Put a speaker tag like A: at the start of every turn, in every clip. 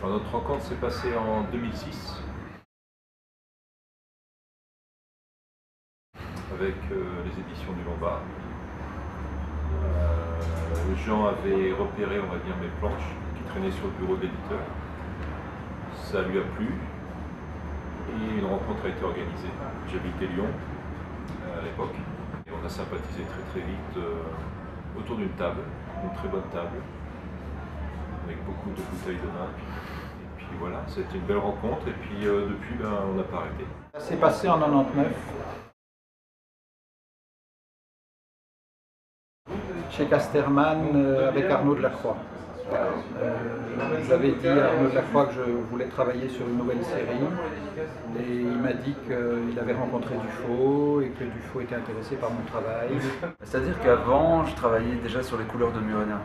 A: Alors, notre rencontre s'est passée en 2006 avec les éditions du Lombard. Jean avait repéré, on va dire, mes planches qui traînaient sur le bureau de l'éditeur. Ça lui a plu et une rencontre a été organisée. J'habitais Lyon à l'époque et on a sympathisé très vite autour d'une table, une très bonne table, avec beaucoup de bouteilles de vin. Et puis voilà, c'était une belle rencontre et puis depuis, on n'a pas arrêté.
B: Ça s'est passé en 99. Chez Casterman avec Arnaud Delacroix. J'avais dit à Arnaud Delacroix que je voulais travailler sur une nouvelle série et il m'a dit qu'il avait rencontré Dufaux et que Dufaux était intéressé par mon travail.
C: C'est-à-dire qu'avant, je travaillais déjà sur les couleurs de Murena.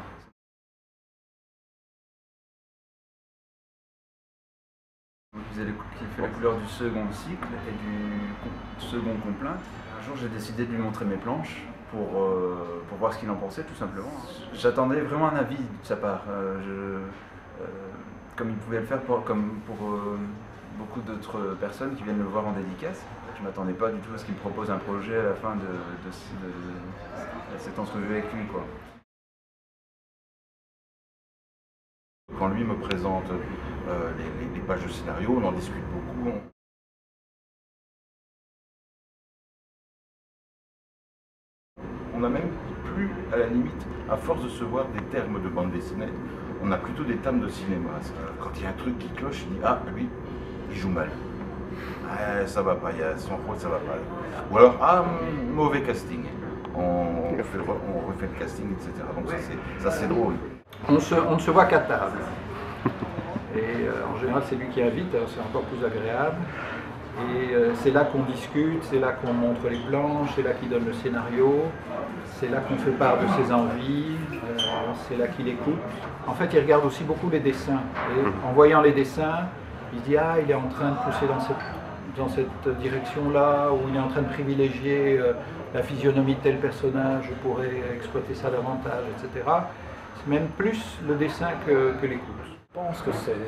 C: Qui fait la couleur du second cycle et du second complainte. Un jour, j'ai décidé de lui montrer mes planches pour voir ce qu'il en pensait, tout simplement. J'attendais vraiment un avis de sa part, comme il pouvait le faire comme pour beaucoup d'autres personnes qui viennent le voir en dédicace. Je ne m'attendais pas du tout à ce qu'il me propose un projet à la fin de cette entrevue avec lui, quoi.
D: Quand lui me présente les pages de scénario, on en discute beaucoup. On n'a même plus, à la limite, à force de se voir des termes de bande dessinée, on a plutôt des termes de cinéma. Quand il y a un truc qui cloche, il dit « Ah, lui, il joue mal. Ah, ça va pas, il y a son rôle, ça va pas. » Ou alors « Ah, mauvais casting. » On refait le casting, etc. Donc ça c'est drôle.
B: On ne se voit qu'à table. Et en général, c'est lui qui invite, c'est encore plus agréable. Et c'est là qu'on discute, c'est là qu'on montre les planches, c'est là qu'il donne le scénario, c'est là qu'on fait part de ses envies, c'est là qu'il écoute. En fait, il regarde aussi beaucoup les dessins. Et en voyant les dessins, il se dit « Ah, il est en train de pousser dans cette direction-là, ou il est en train de privilégier la physionomie de tel personnage, je pourrais exploiter ça davantage, etc. » C'est même plus le dessin que l'écoute.
E: Je pense que c'est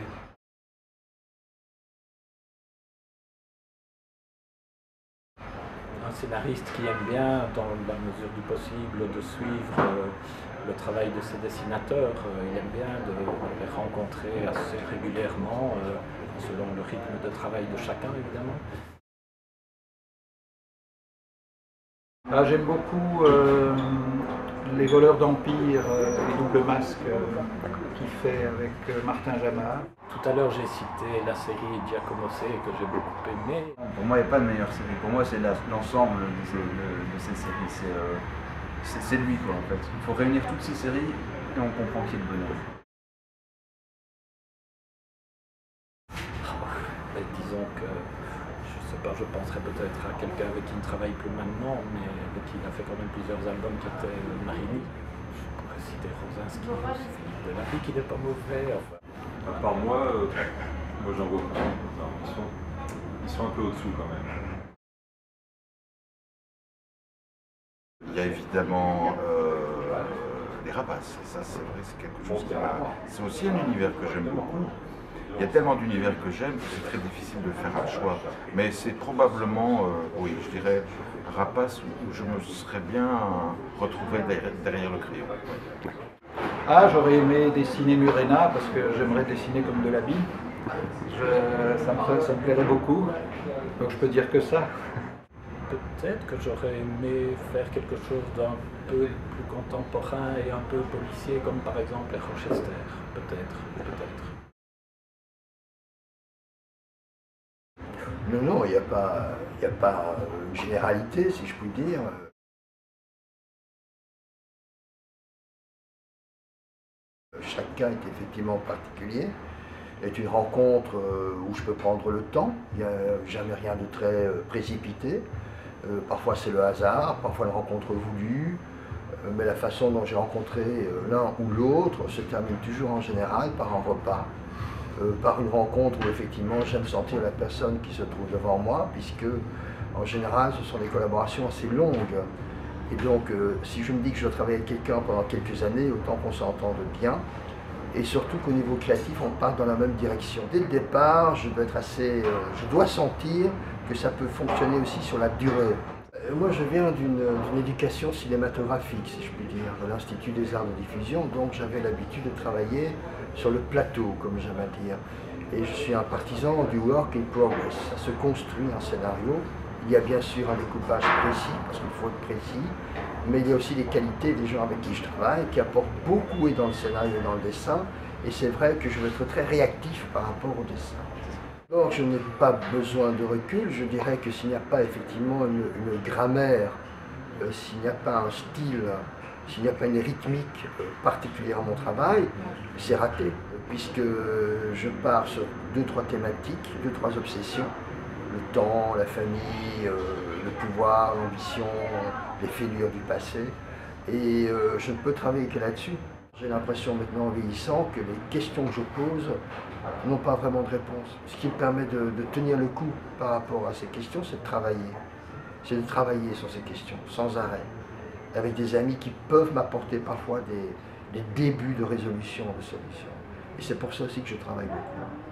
E: un scénariste qui aime bien, dans la mesure du possible, de suivre le travail de ses dessinateurs. Il aime bien de les rencontrer assez régulièrement, selon le rythme de travail de chacun, évidemment.
B: J'aime beaucoup Les voleurs d'Empire et Double Masque qu'il fait avec Martin Jamard.
E: Tout à l'heure, j'ai cité la série Giacomosè que j'ai beaucoup aimée.
C: Pour moi, il n'y a pas de meilleure série. Pour moi, c'est l'ensemble de ces séries. C'est lui, quoi, en fait. Il faut réunir toutes ces séries et on comprend qui est le bonheur.
E: Mais disons que, je sais pas, je penserais peut-être à quelqu'un avec qui il ne travaille plus maintenant, mais avec qui il a fait quand même plusieurs albums, qui était Marini. Je pourrais citer Rosinski, Philippe Delaby, qui n'est pas mauvais. Enfin.
A: À part moi j'en vois pas. Ils sont un peu au-dessous quand même.
D: Il y a évidemment les rapaces, et ça c'est vrai, c'est quelque chose qui c'est aussi un univers que j'aime beaucoup. Il y a tellement d'univers que j'aime que c'est très difficile de faire un choix. Mais c'est probablement, oui, je dirais, rapace où je me serais bien retrouvé derrière le crayon.
B: J'aurais aimé dessiner Murena parce que j'aimerais dessiner comme Delaby. Ça me plairait beaucoup, donc je peux dire que ça.
E: Peut-être que j'aurais aimé faire quelque chose d'un peu plus contemporain et un peu policier, comme par exemple les Rochester. Peut-être.
F: Non, il n'y a pas une généralité, si je puis dire. Chaque cas est effectivement particulier, est une rencontre où je peux prendre le temps, il n'y a jamais rien de très précipité. Parfois c'est le hasard, parfois une rencontre voulue, mais la façon dont j'ai rencontré l'un ou l'autre se termine toujours en général par un repas, par une rencontre où effectivement j'aime sentir la personne qui se trouve devant moi, puisque en général ce sont des collaborations assez longues. Et donc si je me dis que je dois travailler avec quelqu'un pendant quelques années, autant qu'on s'entende bien, et surtout qu'au niveau créatif, on part dans la même direction. Dès le départ, je dois sentir que ça peut fonctionner aussi sur la durée. Moi, je viens d'une éducation cinématographique, si je puis dire, de l'Institut des Arts de Diffusion, donc j'avais l'habitude de travailler sur le plateau, comme j'aime à dire. Et je suis un partisan du work in progress. Ça se construit un scénario. Il y a bien sûr un découpage précis, parce qu'il faut être précis, mais il y a aussi les qualités des gens avec qui je travaille, qui apportent beaucoup et dans le scénario et dans le dessin. Et c'est vrai que je veux être très réactif par rapport au dessin. Or, je n'ai pas besoin de recul. Je dirais que s'il n'y a pas effectivement une grammaire, s'il n'y a pas un style, s'il n'y a pas une rythmique particulière à mon travail, c'est raté, puisque je pars sur 2-3 thématiques, 2-3 obsessions, le temps, la famille, le pouvoir, l'ambition, les fêlures du passé, et je ne peux travailler que là-dessus. J'ai l'impression maintenant en vieillissant que les questions que je pose n'ont pas vraiment de réponse. Ce qui me permet de tenir le coup par rapport à ces questions, c'est de travailler. C'est de travailler sur ces questions, sans arrêt, avec des amis qui peuvent m'apporter parfois des débuts de résolution, de solutions. Et c'est pour ça aussi que je travaille beaucoup.